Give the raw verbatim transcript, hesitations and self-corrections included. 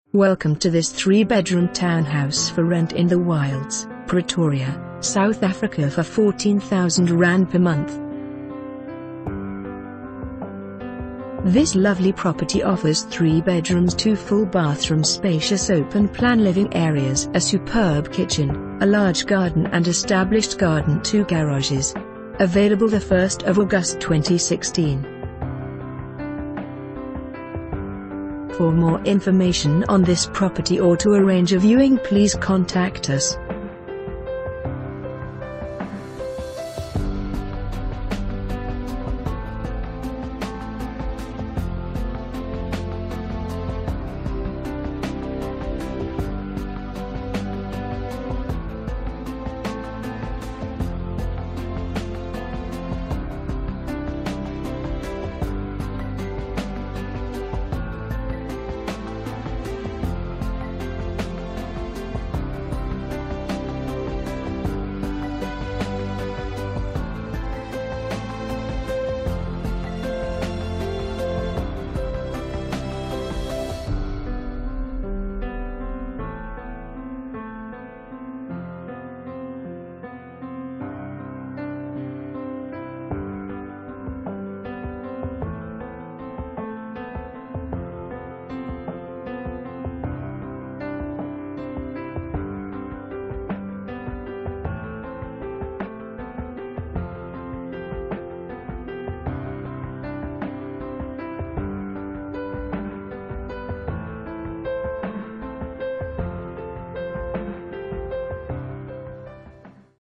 Welcome to this three-bedroom townhouse for rent in the wilds, Pretoria, South Africa for fourteen thousand rand per month. This lovely property offers three bedrooms, two full bathrooms, spacious open-plan living areas, a superb kitchen, a large garden and established garden, two garages. Available the first of August twenty sixteen. For more information on this property or to arrange a viewing, please contact us.